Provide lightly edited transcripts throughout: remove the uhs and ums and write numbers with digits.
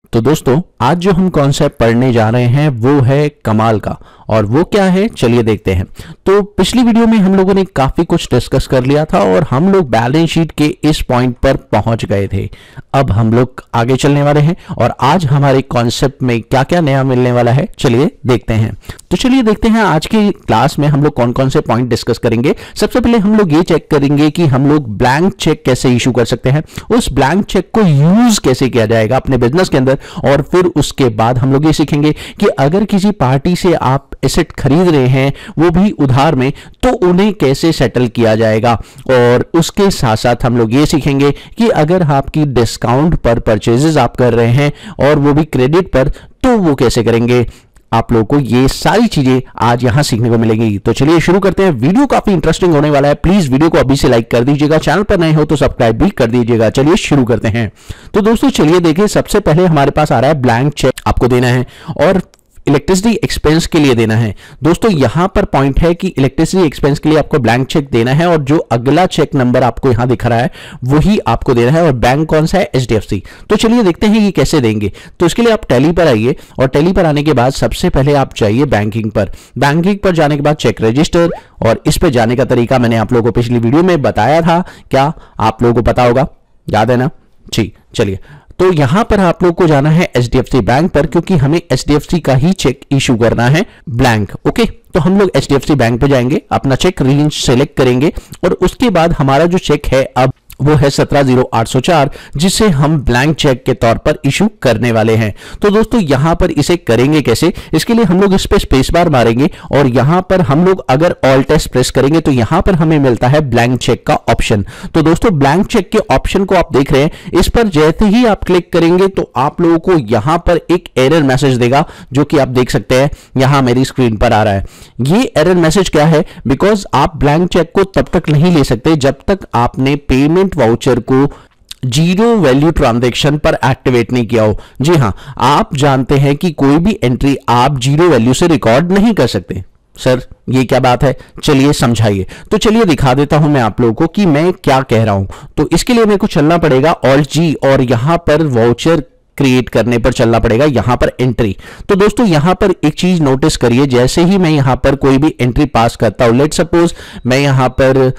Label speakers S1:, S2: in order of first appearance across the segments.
S1: तो दोस्तों आज जो हम कॉन्सेप्ट पढ़ने जा रहे हैं वो है कमाल का, और वो क्या है चलिए देखते हैं। तो पिछली वीडियो में हम लोगों ने काफी कुछ डिस्कस कर लिया था और हम लोग बैलेंस शीट के इस पॉइंट पर पहुंच गए थे। अब हम लोग आगे चलने वाले हैं और आज हमारे कॉन्सेप्ट में क्या क्या नया मिलने वाला है चलिए देखते हैं। तो चलिए देखते हैं आज की क्लास में हम लोग कौन कौन से पॉइंट डिस्कस करेंगे। सबसे पहले हम लोग ये चेक करेंगे कि हम लोग ब्लैंक चेक कैसे इशू कर सकते हैं, उस ब्लैंक चेक को यूज कैसे किया जाएगा अपने बिजनेस के अंदर, और फिर उसके बाद हम लोग ये सीखेंगे कि अगर किसी पार्टी से आप एसेट खरीद रहे हैं वो भी उधार में, तो उन्हें कैसे सेटल किया जाएगा। और उसके साथ साथ हम लोग ये सीखेंगे कि अगर आपकी डिस्काउंट पर परचेजेस आप कर रहे हैं और वो भी क्रेडिट पर, तो वो कैसे करेंगे। आप लोगों को ये सारी चीजें आज यहां सीखने को मिलेंगी। तो चलिए शुरू करते हैं। वीडियो काफी इंटरेस्टिंग होने वाला है, प्लीज वीडियो को अभी से लाइक कर दीजिएगा, चैनल पर नए हो तो सब्सक्राइब भी कर दीजिएगा। चलिए शुरू करते हैं। तो दोस्तों चलिए देखिए, सबसे पहले हमारे पास आ रहा है ब्लैंक चेक आपको देना है और इलेक्ट्रिसिटी एक्सपेंस के लिए देना है। दोस्तों यहां पर पॉइंट है कि इलेक्ट्रिसिटी एक्सपेंस के लिए आपको ब्लैंक चेक देना है और जो अगला चेक नंबर आपको यहां दिख रहा है वही आपको देना है, और बैंक कौन सा है, एचडीएफसी। तो चलिए देखते हैं ये कैसे देंगे। तो इसके लिए आप टैली पर आइए और टैली पर आने के बाद सबसे पहले आप जाइए बैंकिंग पर। बैंकिंग पर जाने के बाद चेक रजिस्टर, और इस पर जाने का तरीका मैंने आप लोगों को पिछली वीडियो में बताया था, क्या आप लोगों को पता होगा, याद है ना। जी चलिए, तो यहां पर आप लोग को जाना है एचडीएफसी बैंक पर, क्योंकि हमें एचडीएफसी का ही चेक इशू करना है ब्लैंक। ओके, तो हम लोग एचडीएफसी बैंक पे जाएंगे, अपना चेक रेंज सेलेक्ट करेंगे और उसके बाद हमारा जो चेक है अब वो है 170804, जिसे हम ब्लैंक चेक के तौर पर इशू करने वाले हैं। तो दोस्तों यहां पर इसे करेंगे कैसे, इसके लिए हम लोग इस पे स्पेस बार मारेंगे और यहां पर हम लोग अगर ऑल्ट एस प्रेस करेंगे तो यहां पर हमें मिलता है ब्लैंक चेक का ऑप्शन। तो दोस्तों ब्लैंक चेक के ऑप्शन को आप देख रहे हैं, इस पर जैसे ही आप क्लिक करेंगे तो आप लोगों को यहां पर एक एरर मैसेज देगा, जो कि आप देख सकते हैं यहां मेरी स्क्रीन पर आ रहा है। ये एरर मैसेज क्या है, बिकॉज आप ब्लैंक चेक को तब तक नहीं ले सकते जब तक आपने पेमेंट वाउचर को जीरो वैल्यू ट्रांजैक्शन पर एक्टिवेट नहीं किया हो। जी हां, आप जानते हैं कि कोई भी एंट्री आप जीरो वैल्यू से रिकॉर्ड नहीं कर सकते। सर ये क्या बात है, चलिए समझाइए। तो चलिए दिखा देता हूं मैं आप लोगों को कि मैं क्या कह रहा हूं। तो इसके लिए मेरे को चलना पड़ेगा ऑल्ट जी और यहां पर वाउचर क्रिएट करने पर चलना पड़ेगा, यहां पर एंट्री। तो दोस्तों यहां पर एक चीज नोटिस करिए, जैसे ही मैं यहां पर कोई भी एंट्री पास करता हूं, लेट सपोज मैं यहां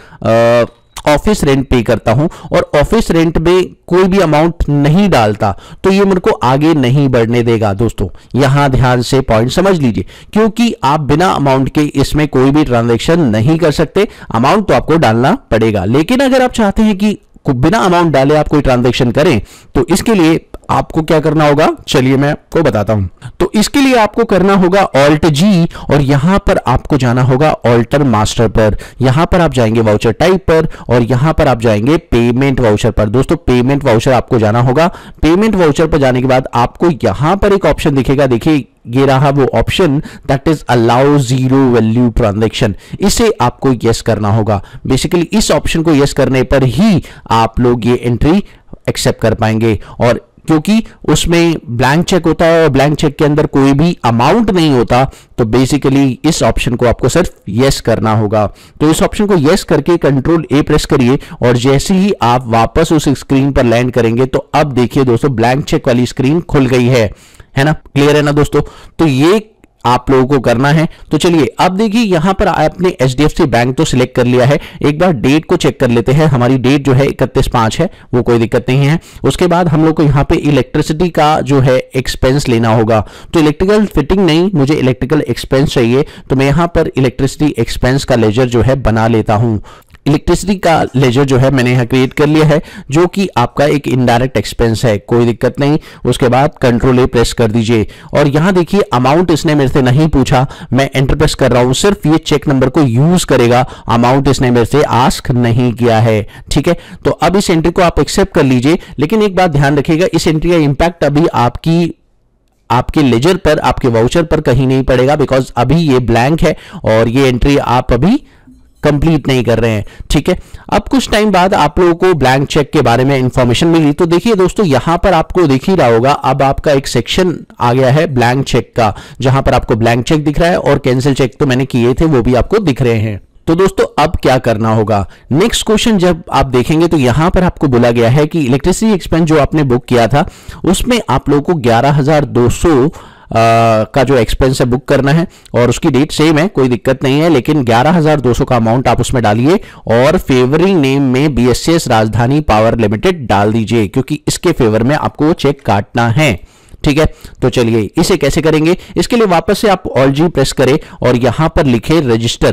S1: पर ऑफिस रेंट पे करता हूं और ऑफिस रेंट में कोई भी अमाउंट नहीं डालता, तो ये मेरे को आगे नहीं बढ़ने देगा। दोस्तों यहां ध्यान से पॉइंट समझ लीजिए, क्योंकि आप बिना अमाउंट के इसमें कोई भी ट्रांजैक्शन नहीं कर सकते। अमाउंट तो आपको डालना पड़ेगा, लेकिन अगर आप चाहते हैं कि बिना अमाउंट डाले आप कोई ट्रांजैक्शन करें, तो इसके लिए आपको क्या करना होगा, चलिए मैं आपको बताता हूं। तो इसके लिए आपको करना होगा ऑल्ट जी और यहां पर आपको जाना होगा ऑल्टर मास्टर पर। यहां पर आप जाएंगे वाउचर टाइप पर और यहां पर आप जाएंगे पेमेंट वाउचर पर। दोस्तों पेमेंट वाउचर आपको जाना होगा। पेमेंट वाउचर पर जाने के बाद आपको यहां पर एक ऑप्शन दिखेगा, देखिए ये रहा वो option, that is allow zero value transaction. इसे आपको यस करना होगा। बेसिकली इस ऑप्शन को यस करने पर ही आप लोग ये एंट्री एक्सेप्ट कर पाएंगे, और क्योंकि उसमें ब्लैंक चेक होता है और ब्लैंक चेक के अंदर कोई भी अमाउंट नहीं होता, तो बेसिकली इस ऑप्शन को आपको सिर्फ यस करना होगा। तो इस ऑप्शन को यस करके कंट्रोल ए प्रेस करिए और जैसे ही आप वापस उस स्क्रीन पर लैंड करेंगे तो अब देखिए दोस्तों ब्लैंक चेक वाली स्क्रीन खुल गई है ना, क्लियर है ना दोस्तों। तो ये आप लोगों को करना है। तो चलिए अब देखिए यहां पर आपने एचडीएफसी बैंक तो सिलेक्ट कर लिया है, एक बार डेट को चेक कर लेते हैं। हमारी डेट जो है 31/5 है, वो कोई दिक्कत नहीं है। उसके बाद हम लोग को यहां पे इलेक्ट्रिसिटी का जो है एक्सपेंस लेना होगा। तो इलेक्ट्रिकल फिटिंग नहीं, मुझे इलेक्ट्रिकल एक्सपेंस चाहिए, तो मैं यहां पर इलेक्ट्रिसिटी एक्सपेंस का लेजर जो है बना लेता हूं। इलेक्ट्रिसिटी का लेजर जो है मैंने यहां क्रिएट कर लिया है, जो कि आपका एक इनडायरेक्ट एक्सपेंस है, कोई दिक्कत नहीं। उसके बाद कंट्रोल ए प्रेस कर दीजिए और यहां देखिए अमाउंट इसने मेरे से नहीं पूछा, मैं एंटर प्रेस कर रहा हूं, सिर्फ ये चेक नंबर को यूज करेगा, अमाउंट इसने मेरे से आस्क नहीं किया है। ठीक है, तो अब इस एंट्री को आप एक्सेप्ट कर लीजिए, लेकिन एक बात ध्यान रखिएगा, इस एंट्री का इंपैक्ट अभी आपके लेजर पर, आपके वाउचर पर कहीं नहीं पड़ेगा, बिकॉज अभी ये ब्लैंक है और ये एंट्री आप अभी कंप्लीट नहीं कर रहे हैं। ठीक है, अब कुछ टाइम बाद आप लोगों को ब्लैंक चेक के बारे में इंफॉर्मेशन मिली। तो देखिए दोस्तों यहां पर आपको दिख ही रहा होगा, अब आपका एक सेक्शन आ गया है ब्लैंक चेक का, जहां पर आपको ब्लैंक चेक दिख रहा है और कैंसिल चेक तो मैंने किए थे वो भी आपको दिख रहे हैं। तो दोस्तों अब क्या करना होगा, नेक्स्ट क्वेश्चन जब आप देखेंगे तो यहां पर आपको बोला गया है कि इलेक्ट्रिसिटी एक्सपेंस जो आपने बुक किया था उसमें आप लोगों को 11,200 का जो एक्सपेंस है बुक करना है, और उसकी डेट सेम है, कोई दिक्कत नहीं है, लेकिन 11,200 का अमाउंट आप उसमें डालिए और फेवरिंग नेम में बीएसएस राजधानी पावर लिमिटेड डाल दीजिए, क्योंकि इसके फेवर में आपको चेक काटना है। ठीक है, तो चलिए इसे कैसे करेंगे, इसके लिए वापस से आप ऑल्ट जी प्रेस करें और यहां पर लिखे रजिस्टर।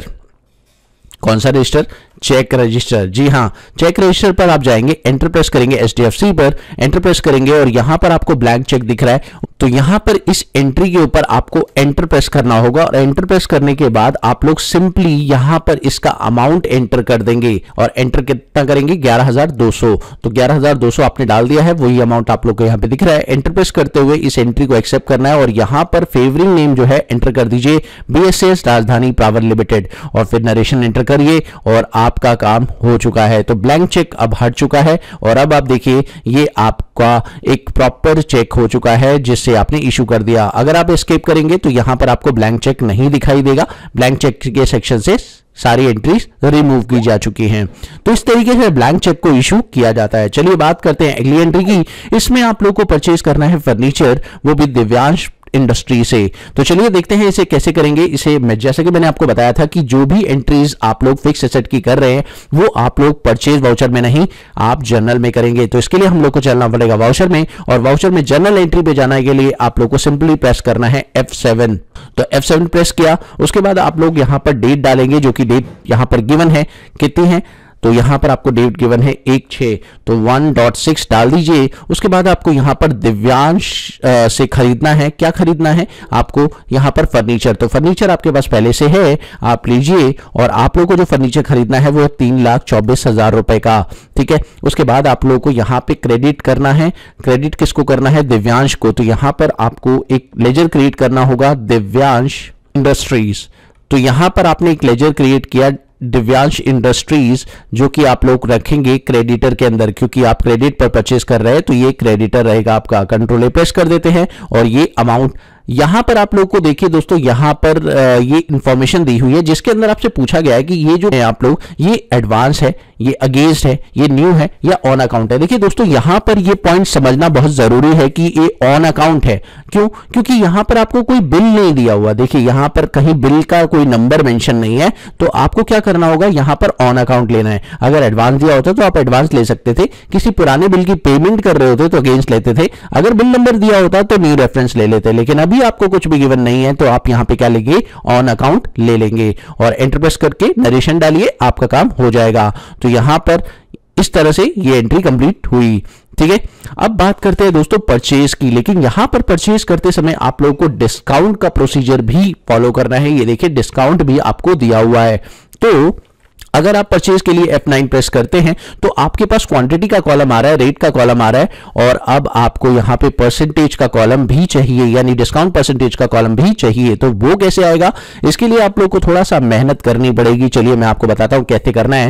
S1: कौन सा रजिस्टर, चेक रजिस्टर। जी हां, चेक रजिस्टर पर आप जाएंगे, एंटर प्रेस करेंगे, एचडीएफसी पर एंटर प्रेस करेंगे और यहां पर आपको ब्लैंक चेक दिख रहा है, तो यहां पर इस एंट्री के ऊपर आपको एंटर प्रेस करना होगा और एंटर प्रेस करने के बाद आप लोग सिंपली यहां पर इसका अमाउंट एंटर कर देंगे और एंटर कितना करेंगे, 11,200। तो 11,200 आपने डाल दिया है, वही अमाउंट आप लोग को यहां पे दिख रहा है। एंटर प्रेस करते हुए इस एंट्री को एक्सेप्ट करना है और यहां पर फेवरिंग नेम जो है एंटर कर दीजिए, बीएसएस राजधानी पावर लिमिटेड, और फिर नरेशन एंटर करिए और आपका काम हो चुका है। तो ब्लैंक चेक अब हट चुका है और अब आप देखिए ये आपका एक प्रॉपर चेक हो चुका है जिससे आपने इशू कर दिया। अगर आप एस्केप करेंगे तो यहां पर आपको ब्लैंक चेक नहीं दिखाई देगा, ब्लैंक चेक के सेक्शन से सारी एंट्रीज रिमूव की जा चुकी हैं। तो इस तरीके से ब्लैंक चेक को इशू किया जाता है। चलिए बात करते हैं अगली एंट्री की। इसमें आप लोगों को परचेज करना है फर्नीचर, वो भी दिव्यांश इंडस्ट्री से। तो चलिए देखते हैं इसे कैसे करेंगे। इसे जैसे कि मैंने आपको बताया था कि जो भी एंट्रीज आप लोग फिक्स एसेट की कर रहे हैं वो आप लोग परचेज वाउचर में नहीं, आप जर्नल में करेंगे। तो इसके लिए हम लोग को चलना पड़ेगा वाउचर में, और वाउचर में जर्नल एंट्री पे जाने के लिए आप लोग को सिंपली प्रेस करना है F7। तो F7 प्रेस किया, उसके बाद आप लोग यहां पर डेट डालेंगे, जो कि डेट यहां पर गिवन है, कितनी है, तो यहां पर आपको डेट गिवन है 1/6, तो 1.6 डाल दीजिए। उसके बाद आपको यहां पर दिव्यांश से खरीदना है, क्या खरीदना है आपको, यहां पर फर्नीचर। तो फर्नीचर आपके पास पहले से है, आप लीजिए, और आप लोगों को जो फर्नीचर खरीदना है वो है 3,24,000 रुपए का। ठीक है, उसके बाद आप लोगों को यहां पे क्रेडिट करना है। क्रेडिट किसको करना है, दिव्यांश को। तो यहां पर आपको एक लेजर क्रिएट करना होगा, दिव्यांश इंडस्ट्रीज। तो यहां पर आपने एक लेजर क्रिएट किया, दिव्यांश इंडस्ट्रीज, जो कि आप लोग रखेंगे क्रेडिटर के अंदर, क्योंकि आप क्रेडिट पर परचेस कर रहे हैं तो ये क्रेडिटर रहेगा आपका। कंट्रोल ए प्रेस कर देते हैं और ये अमाउंट यहां पर आप लोग को देखिए दोस्तों, यहां पर ये इंफॉर्मेशन दी हुई है जिसके अंदर आपसे पूछा गया है कि ये जो है आप लोग, ये एडवांस है, ये अगेंस्ट है, ये न्यू है या ऑन अकाउंट है। देखिए दोस्तों यहां पर ये पॉइंट समझना बहुत जरूरी है कि ये ऑन अकाउंट है। क्यों, क्योंकि यहां पर आपको कोई बिल नहीं दिया हुआ। देखिए यहां पर कहीं बिल का कोई नंबर मेंशन नहीं है, तो आपको क्या करना होगा, यहां पर ऑन अकाउंट लेना है। अगर एडवांस दिया होता तो आप एडवांस ले सकते थे, किसी पुराने बिल की पेमेंट कर रहे होते तो अगेंस्ट लेते थे, अगर बिल नंबर दिया होता तो न्यू रेफरेंस ले लेते, लेकिन अभी आपको कुछ भी गिवन नहीं है तो आप यहां पे क्या लेंगे, ऑन अकाउंट ले लेंगे और एंटर प्रेस करके नरेशन डालिए, आपका काम हो जाएगा। तो यहां पर इस तरह से ये एंट्री कंप्लीट हुई। ठीक है, अब बात करते हैं दोस्तों परचेज की, लेकिन यहां पर परचेज करते समय आप लोगों को डिस्काउंट का प्रोसीजर भी फॉलो करना है। ये देखिए डिस्काउंट भी आपको दिया हुआ है। तो अगर आप परचेज के लिए F9 प्रेस करते हैं तो आपके पास क्वांटिटी का कॉलम आ रहा है, रेट का कॉलम आ रहा है, और अब आपको यहां पे परसेंटेज का कॉलम भी चाहिए, यानी डिस्काउंट परसेंटेज का कॉलम भी चाहिए। तो वो कैसे आएगा, इसके लिए आप लोग को थोड़ा सा मेहनत करनी पड़ेगी। चलिए मैं आपको बताता हूं कैसे करना है,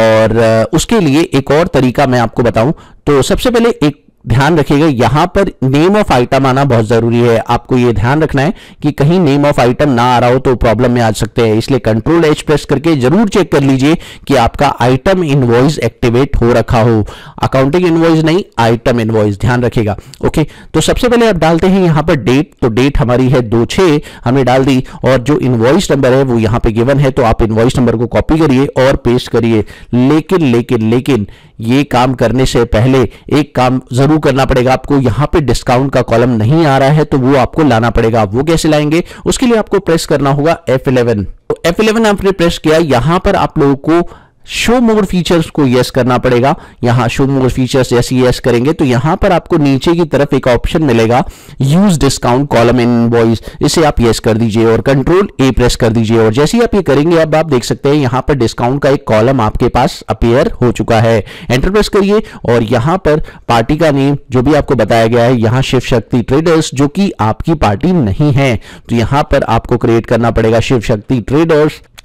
S1: और उसके लिए एक और तरीका मैं आपको बताऊं। तो सबसे पहले एक ध्यान रखिएगा, यहां पर नेम ऑफ आइटम आना बहुत जरूरी है। आपको यह ध्यान रखना है कि कहीं नेम ऑफ आइटम ना आ रहा हो तो प्रॉब्लम में आ सकते हैं, इसलिए कंट्रोल एच प्रेस करके जरूर चेक कर लीजिए कि आपका आइटम इनवॉइस एक्टिवेट हो रखा हो। अकाउंटिंग इनवॉइस नहीं, आइटम इनवॉइस, ध्यान रखिएगा। ओके, तो सबसे पहले आप डालते हैं यहां पर डेट। तो डेट हमारी है 2/6, हमने डाल दी, और जो इनवॉइस नंबर है वो यहां पे गिवन है, तो आप इनवॉइस नंबर को कॉपी करिए और पेस्ट करिए। लेकिन ये काम करने से पहले एक काम जरूर करना पड़ेगा आपको। यहां पे डिस्काउंट का कॉलम नहीं आ रहा है तो वो आपको लाना पड़ेगा। वो कैसे लाएंगे, उसके लिए आपको प्रेस करना होगा F11। तो F11 आपने प्रेस किया, यहां पर आप लोगों को शो मोर फीचर्स को यस करना पड़ेगा। यहां शो मोर फीचर्स जैसे यस करेंगे तो यहां पर आपको नीचे की तरफ एक ऑप्शन मिलेगा, use discount column in invoice, इसे आप यस कर दीजिए और कंट्रोल ए प्रेस कर दीजिए। और जैसे ही आप ये करेंगे अब आप देख सकते हैं यहां पर डिस्काउंट का एक कॉलम आपके पास अपीयर हो चुका है। एंटर प्रेस करिए और यहां पर पार्टी का नेम जो भी आपको बताया गया है, यहां शिव शक्ति ट्रेडर्स, जो कि आपकी पार्टी नहीं है, तो यहां पर आपको क्रिएट करना पड़ेगा शिव शक्ति ट्रेडर्स।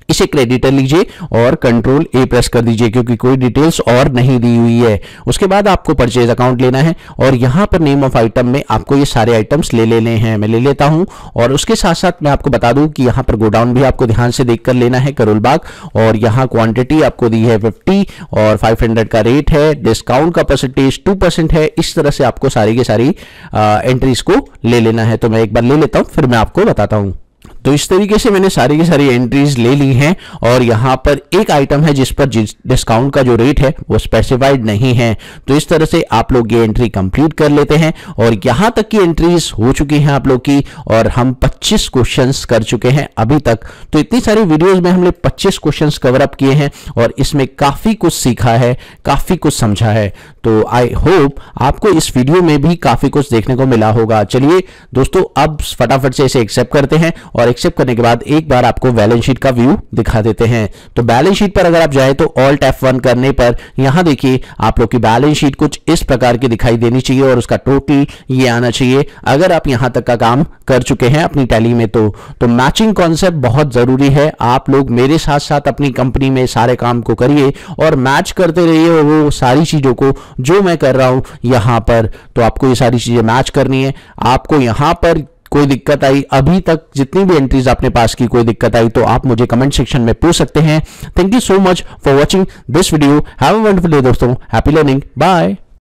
S1: इसे क्रेडिटर लीजिए और कंट्रोल ए प्रेस कर दीजिए क्योंकि कोई डिटेल्स और नहीं दी हुई है। उसके बाद आपको परचेज अकाउंट लेना है और यहां पर नेम ऑफ आइटम में आपको ये सारे आइटम्स ले लेने हैं। मैं ले लेता हूं और उसके साथ साथ मैं आपको बता दूं कि यहां पर गोडाउन भी आपको ध्यान से देखकर लेना है, करोल बाग, और यहां क्वांटिटी आपको दी है 50 और 500 का रेट है, डिस्काउंट का परसेंटेज 2% है। इस तरह से आपको सारी की सारी एंट्रीज को ले लेना है। तो मैं एक बार ले लेता हूं फिर मैं आपको बताता हूं। तो इस तरीके से मैंने सारी की सारी एंट्रीज ले ली हैं और यहां पर एक आइटम है जिस पर डिस्काउंट का जो रेट है वो स्पेसिफाइड नहीं है। तो इस तरह से आप लोग ये एंट्री कंप्लीट कर लेते हैं और यहां तक की एंट्रीज हो चुकी हैं आप लोग की और हम 25 क्वेश्चंस कर चुके हैं अभी तक। तो इतनी सारी वीडियोस में हमने 25 क्वेश्चंस कवर अप किए हैं और इसमें काफी कुछ सीखा है, काफी कुछ समझा है। तो आई होप आपको इस वीडियो में भी काफी कुछ देखने को मिला होगा। चलिए दोस्तों अब फटाफट से इसे एक्सेप्ट करते हैं और एक्सेप्ट करने के बाद एक बार आपको बैलेंस शीट का व्यू दिखा देते हैं। तो बैलेंस शीट पर अगर आप जाए तो ऑल्ट F1 करने पर यहां देखिए आप लोग की बैलेंस शीट कुछ इस प्रकार की दिखाई देनी चाहिए और उसका टोटल ये आना चाहिए अगर आप यहां तक का काम कर चुके हैं अपनी टैली में। तो मैचिंग कॉन्सेप्ट बहुत जरूरी है। आप लोग मेरे साथ साथ अपनी कंपनी में सारे काम को करिए और मैच करते रहिए वो सारी चीजों को जो मैं कर रहा हूं यहां पर। तो आपको ये सारी चीजें मैच करनी है। आपको यहां पर कोई दिक्कत आई, अभी तक जितनी भी एंट्रीज आपने पास की कोई दिक्कत आई तो आप मुझे कमेंट सेक्शन में पूछ सकते हैं। Thank you so much for watching this video. Have a wonderful day दोस्तों। Happy learning. बाय।